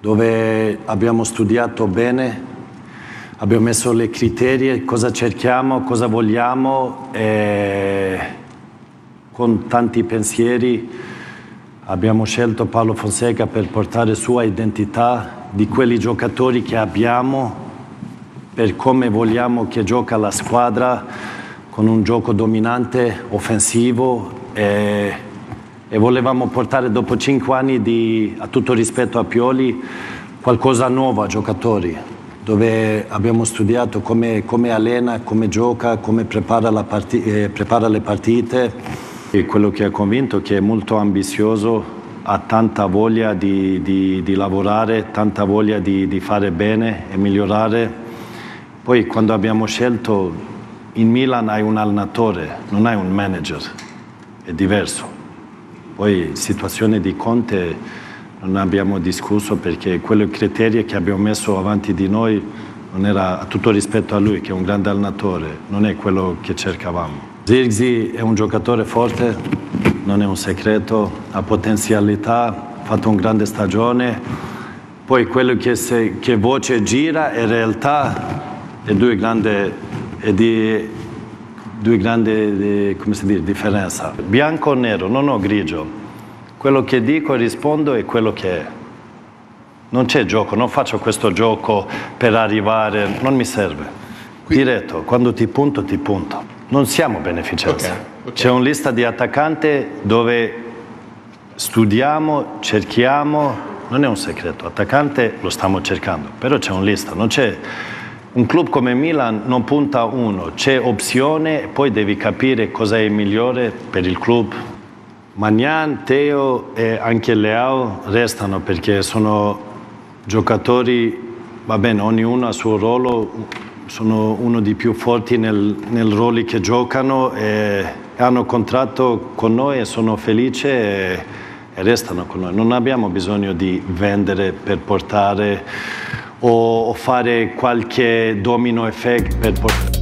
dove abbiamo studiato bene, abbiamo messo le criteri, cosa cerchiamo, cosa vogliamo, e con tanti pensieri abbiamo scelto Paulo Fonseca per portare sua identità di quelli giocatori che abbiamo, per come vogliamo che gioca la squadra, con un gioco dominante, offensivo, e volevamo portare dopo 5 anni a tutto rispetto a Pioli, qualcosa nuovo a giocatori, dove abbiamo studiato come allena, come gioca, come prepara le partite. E quello che ha convinto è che è molto ambizioso, ha tanta voglia di lavorare, tanta voglia di fare bene e migliorare. Poi quando abbiamo scelto, in Milan hai un allenatore, non hai un manager, è diverso. Poi situazione di Conte non abbiamo discusso, perché quei criteri che abbiamo messo avanti di noi non era, a tutto rispetto a lui che è un grande allenatore, non è quello che cercavamo. Zirkzee è un giocatore forte, non è un segreto, ha potenzialità, ha fatto una grande stagione. Poi quello che voce gira in realtà è due grandi come si dice, differenza. Bianco o nero, non ho grigio. Quello che dico e rispondo è quello che è. Non c'è gioco, non faccio questo gioco per arrivare, non mi serve. Diretto, quando ti punto, ti punto. Non siamo beneficenza. Okay. C'è una lista di attaccanti dove studiamo, cerchiamo, non è un segreto, attaccante lo stiamo cercando, però c'è una lista, non c'è. Un club come Milan non punta uno, c'è opzione e poi devi capire cosa è migliore per il club. Magnan, Teo e anche Leao restano perché sono giocatori, va bene, ognuno ha il suo ruolo, sono uno dei più forti nel ruolo che giocano e hanno contratto con noi e sono felice e restano con noi. Non abbiamo bisogno di vendere per portare o fare qualche domino effect per portare.